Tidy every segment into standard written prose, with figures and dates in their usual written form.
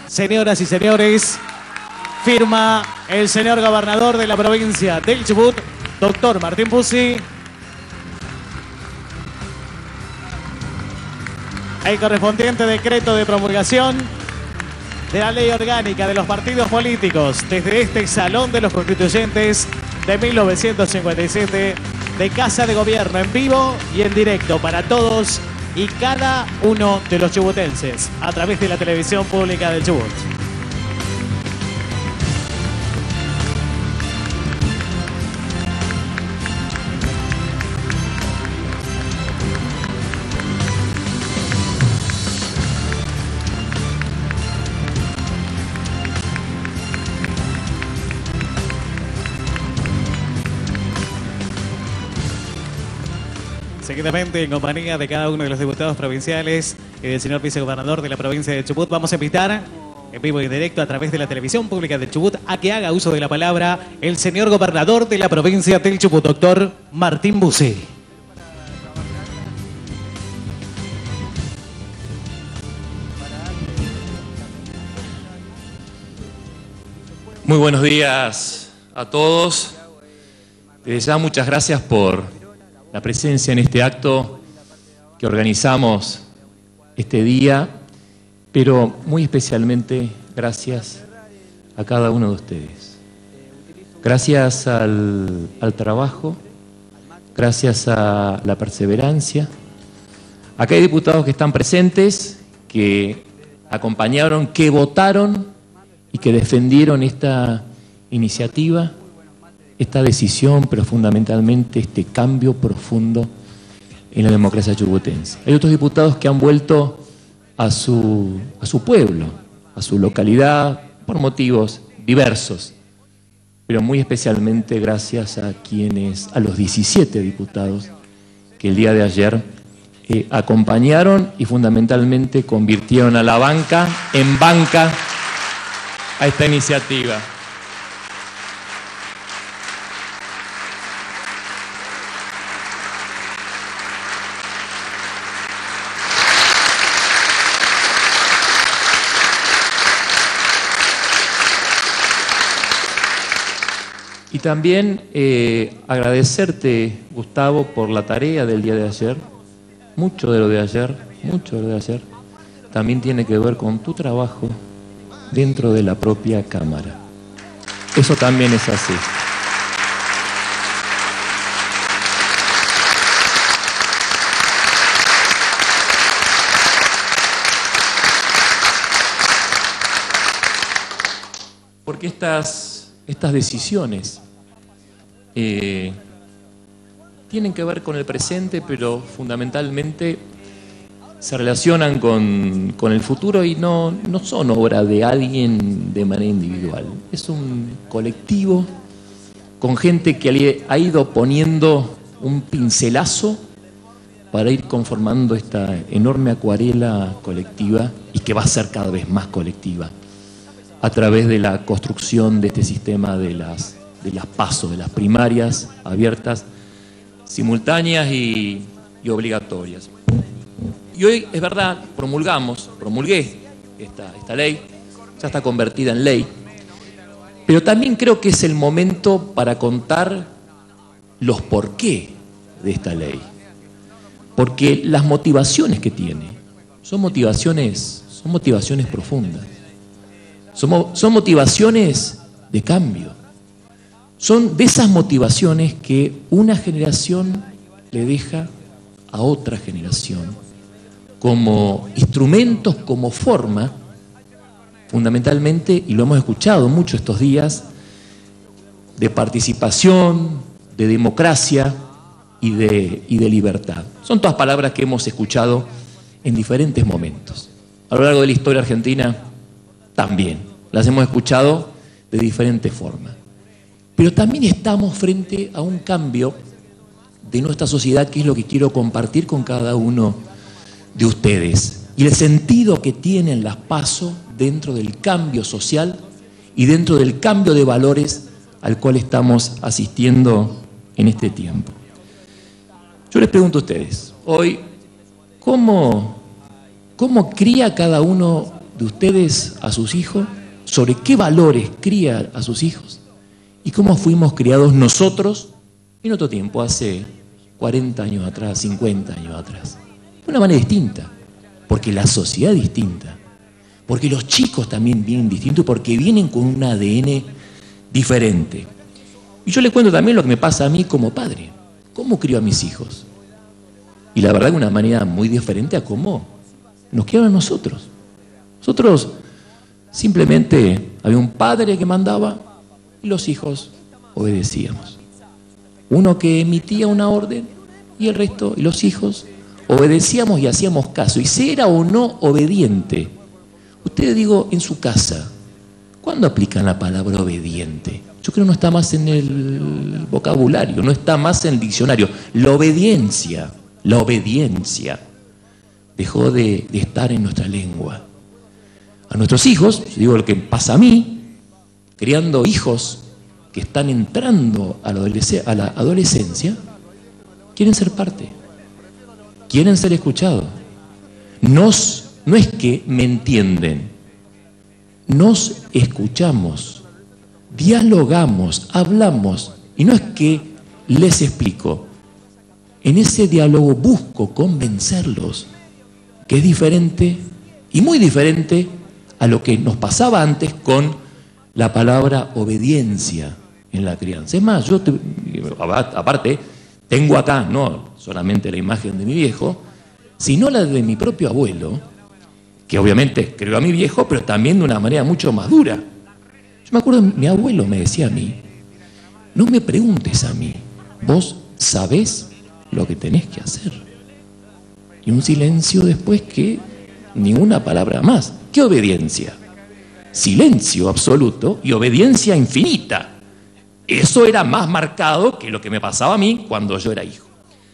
Señoras y señores, firma el señor gobernador de la provincia del Chubut, doctor Martín Bussi. El correspondiente decreto de promulgación de la ley orgánica de los partidos políticos desde este Salón de los Constituyentes de 1957 de Casa de Gobierno en vivo y en directo para todos y cada uno de los chubutenses a través de la televisión pública del Chubut. Seguidamente, en compañía de cada uno de los diputados provinciales y del señor vicegobernador de la provincia de Chubut, vamos a invitar en vivo y en directo a través de la televisión pública del Chubut a que haga uso de la palabra el señor gobernador de la provincia del Chubut, doctor Martín Bussi. Muy buenos días a todos. Desde ya muchas gracias por la presencia en este acto que organizamos este día, pero muy especialmente gracias a cada uno de ustedes. Gracias al trabajo, gracias a la perseverancia. Acá hay diputados que están presentes, que acompañaron, que votaron y que defendieron esta iniciativa, esta decisión, pero fundamentalmente este cambio profundo en la democracia chubutense. Hay otros diputados que han vuelto a su pueblo, a su localidad, por motivos diversos, pero muy especialmente gracias a los 17 diputados que el día de ayer acompañaron y fundamentalmente convirtieron a la banca en banca a esta iniciativa. Y también agradecerte, Gustavo, por la tarea del día de ayer. Mucho de lo de ayer también tiene que ver con tu trabajo dentro de la propia Cámara. Eso también es así. Porque estas decisiones tienen que ver con el presente, pero fundamentalmente se relacionan con el futuro y no son obra de alguien de manera individual. Es un colectivo con gente que ha ido poniendo un pincelazo para ir conformando esta enorme acuarela colectiva y que va a ser cada vez más colectiva a través de la construcción de este sistema de las PASO, de las primarias abiertas, simultáneas y obligatorias. Y hoy, es verdad, promulgué esta ley, ya está convertida en ley, pero también creo que es el momento para contar los porqué de esta ley. Porque las motivaciones que tiene son motivaciones profundas. Son motivaciones de cambio. Son de esas motivaciones que una generación le deja a otra generación como instrumentos, como forma, fundamentalmente, y lo hemos escuchado mucho estos días, de participación, de democracia y de libertad. Son todas palabras que hemos escuchado en diferentes momentos. A lo largo de la historia argentina también las hemos escuchado de diferentes formas. Pero también estamos frente a un cambio de nuestra sociedad, que es lo que quiero compartir con cada uno de ustedes. Y el sentido que tienen las PASO dentro del cambio social y dentro del cambio de valores al cual estamos asistiendo en este tiempo. Yo les pregunto a ustedes, hoy, ¿cómo cría cada uno de ustedes a sus hijos, sobre qué valores cría a sus hijos y cómo fuimos criados nosotros en otro tiempo, hace 40 años atrás, 50 años atrás. De una manera distinta, porque la sociedad es distinta, porque los chicos también vienen distintos, porque vienen con un ADN diferente. Y yo les cuento también lo que me pasa a mí como padre. ¿Cómo crío a mis hijos? Y la verdad de una manera muy diferente a cómo nos criaron a nosotros. Nosotros simplemente había un padre que mandaba y los hijos obedecíamos. Uno que emitía una orden y el resto, y los hijos, obedecíamos y hacíamos caso. Y si era o no obediente. Ustedes, digo, en su casa, ¿cuándo aplican la palabra obediente? Yo creo que no está más en el vocabulario, no está más en el diccionario. La obediencia dejó de estar en nuestra lengua. A nuestros hijos, digo lo que pasa a mí, criando hijos que están entrando a la adolescencia, quieren ser parte, quieren ser escuchados. No es que me entienden, nos escuchamos, dialogamos, hablamos, y no es que les explico. En ese diálogo busco convencerlos que es diferente y muy diferente a lo que nos pasaba antes con la palabra obediencia en la crianza. Es más, yo aparte tengo acá no solamente la imagen de mi viejo, sino la de mi propio abuelo, que obviamente crió a mi viejo, pero también de una manera mucho más dura. Yo me acuerdo, mi abuelo me decía a mí, no me preguntes a mí, vos sabés lo que tenés que hacer. Y un silencio después que ninguna palabra más. ¿Qué obediencia? Silencio absoluto y obediencia infinita. Eso era más marcado que lo que me pasaba a mí cuando yo era hijo.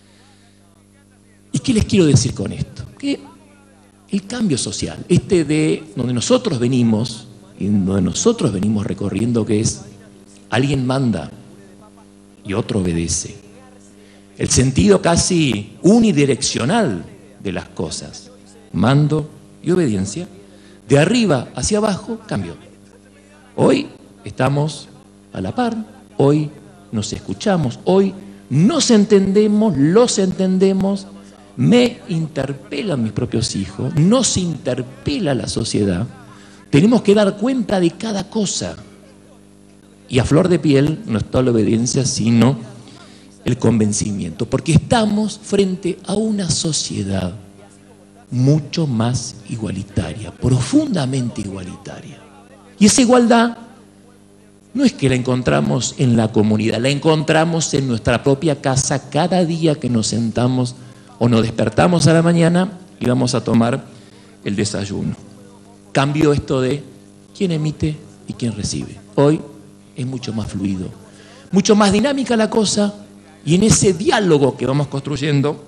¿Y qué les quiero decir con esto? Que el cambio social, de donde nosotros venimos, y donde nosotros venimos recorriendo, que es alguien manda y otro obedece. El sentido casi unidireccional de las cosas, mando y obediencia, de arriba hacia abajo cambió. Hoy estamos a la par, hoy nos escuchamos, hoy nos entendemos, los entendemos, me interpelan mis propios hijos, nos interpela la sociedad. Tenemos que dar cuenta de cada cosa. Y a flor de piel no está la obediencia, sino el convencimiento. Porque estamos frente a una sociedad mucho más igualitaria, profundamente igualitaria. Y esa igualdad no es que la encontramos en la comunidad, la encontramos en nuestra propia casa cada día que nos sentamos o nos despertamos a la mañana y vamos a tomar el desayuno. Cambió esto de quién emite y quién recibe. Hoy es mucho más fluido, mucho más dinámica la cosa, y en ese diálogo que vamos construyendo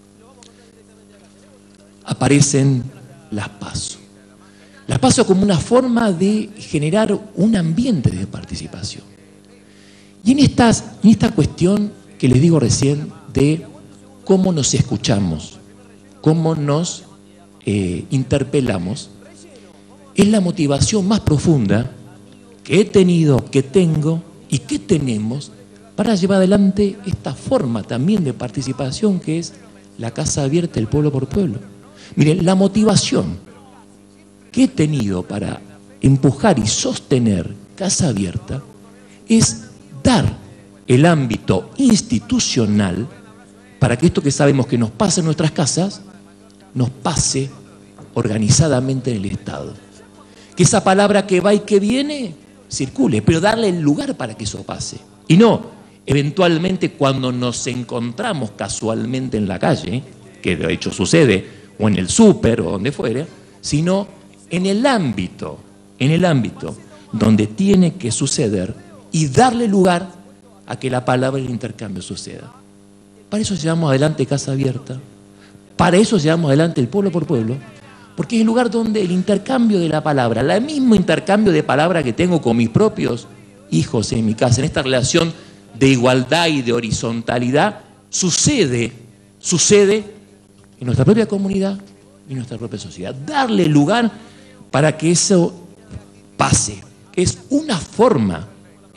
aparecen las PASO. Las PASO como una forma de generar un ambiente de participación. Y en esta cuestión que les digo recién de cómo nos escuchamos, cómo nos interpelamos, es la motivación más profunda que he tenido, que tengo y que tenemos para llevar adelante esta forma también de participación que es la Casa Abierta del Pueblo por Pueblo. Miren, la motivación que he tenido para empujar y sostener Casa Abierta es dar el ámbito institucional para que esto que sabemos que nos pasa en nuestras casas, nos pase organizadamente en el Estado. Que esa palabra que va y que viene circule, pero darle el lugar para que eso pase. Y no, eventualmente cuando nos encontramos casualmente en la calle, que de hecho sucede, o en el súper o donde fuera, sino en el ámbito donde tiene que suceder y darle lugar a que la palabra y el intercambio suceda. Para eso llevamos adelante Casa Abierta, para eso llevamos adelante el Pueblo por Pueblo, porque es el lugar donde el intercambio de la palabra, el mismo intercambio de palabra que tengo con mis propios hijos en mi casa, en esta relación de igualdad y de horizontalidad, sucede en nuestra propia comunidad y en nuestra propia sociedad. Darle lugar para que eso pase. Es una forma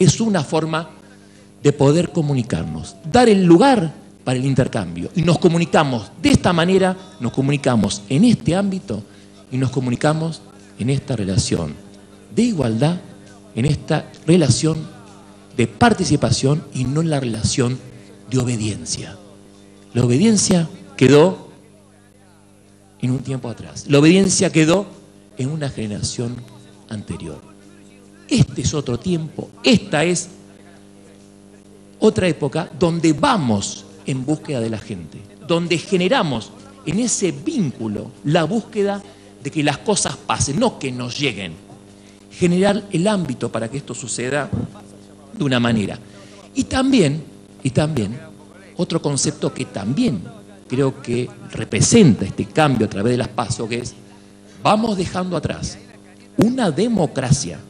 de poder comunicarnos, dar el lugar para el intercambio. Y nos comunicamos de esta manera, nos comunicamos en este ámbito y nos comunicamos en esta relación de igualdad, en esta relación de participación y no en la relación de obediencia. La obediencia quedó en un tiempo atrás. La obediencia quedó en una generación anterior. Este es otro tiempo, esta es otra época donde vamos en búsqueda de la gente, donde generamos en ese vínculo la búsqueda de que las cosas pasen, no que nos lleguen. Generar el ámbito para que esto suceda de una manera. Y también, otro concepto que también creo que representa este cambio a través de las PASO, que es, vamos dejando atrás una democracia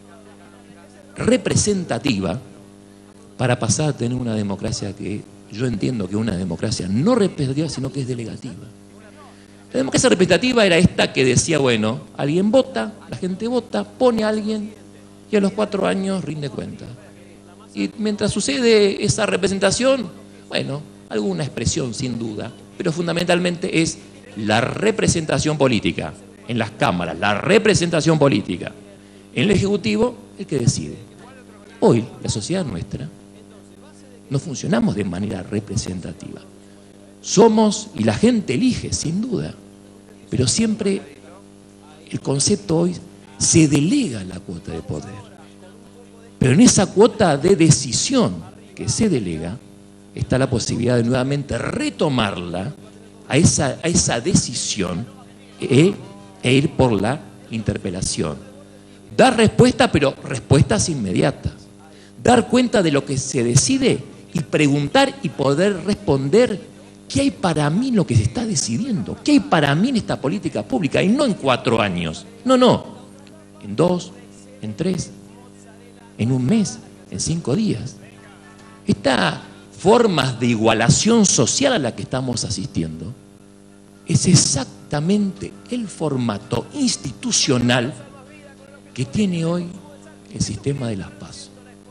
representativa para pasar a tener una democracia que yo entiendo que es una democracia no representativa, sino que es delegativa. La democracia representativa era esta que decía, bueno, alguien vota, la gente vota, pone a alguien y a los 4 años rinde cuenta. Y mientras sucede esa representación, bueno, alguna expresión sin duda, pero fundamentalmente es la representación política en las cámaras, la representación política en el Ejecutivo, el que decide. Hoy, la sociedad nuestra, no funcionamos de manera representativa. Somos, y la gente elige, sin duda, pero siempre el concepto hoy se delega la cuota de poder. Pero en esa cuota de decisión que se delega, está la posibilidad de nuevamente retomarla a esa decisión e ir por la interpelación. Dar respuesta, pero respuestas inmediatas. Dar cuenta de lo que se decide y preguntar y poder responder qué hay para mí en lo que se está decidiendo, qué hay para mí en esta política pública, y no en 4 años, no, en 2, en 3, en un mes, en 5 días. Estas formas de igualación social a la que estamos asistiendo es exactamente el formato institucional que tiene hoy el sistema de las PASO.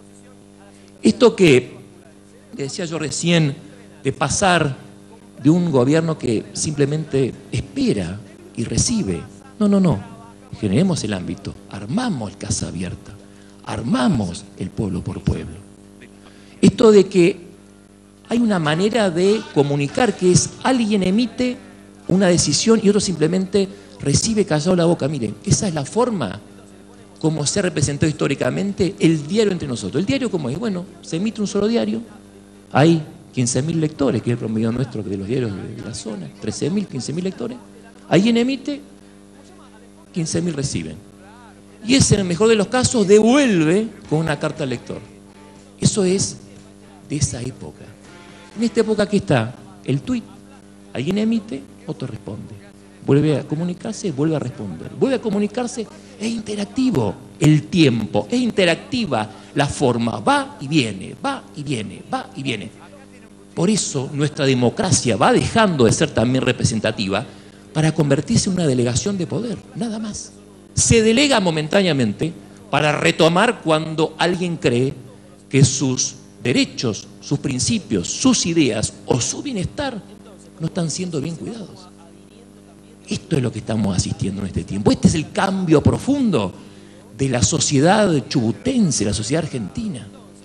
Esto que decía yo recién, de pasar de un gobierno que simplemente espera y recibe. No. Generemos el ámbito, armamos el casa abierta, armamos el pueblo por pueblo. Esto de que hay una manera de comunicar que es alguien emite una decisión y otro simplemente recibe callado la boca. Miren, esa es la forma como se ha representado históricamente el diario entre nosotros. El diario, ¿cómo es? Bueno, se emite un solo diario, hay 15.000 lectores, que es el promedio nuestro de los diarios de la zona, 13.000, 15.000 lectores. Alguien emite, 15.000 reciben. Y ese, en el mejor de los casos, devuelve con una carta al lector. Eso es de esa época. En esta época aquí está el tuit. Alguien emite, otro responde. Vuelve a comunicarse, vuelve a responder. Vuelve a comunicarse, es interactivo el tiempo, es interactiva la forma. Va y viene, va y viene, va y viene. Por eso nuestra democracia va dejando de ser también representativa para convertirse en una delegación de poder, nada más. Se delega momentáneamente para retomar cuando alguien cree que sus derechos, sus principios, sus ideas o su bienestar no están siendo bien cuidados. Esto es lo que estamos asistiendo en este tiempo. Este es el cambio profundo de la sociedad chubutense, la sociedad argentina.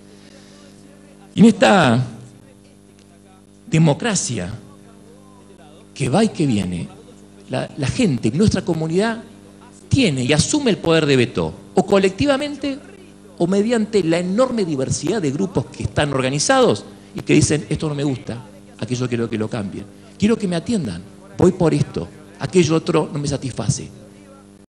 Y en esta democracia que va y que viene, la gente, nuestra comunidad, tiene y asume el poder de veto, o colectivamente o mediante la enorme diversidad de grupos que están organizados y que dicen, esto no me gusta, aquello quiero que lo cambien, quiero que me atiendan, voy por esto, aquello otro no me satisface.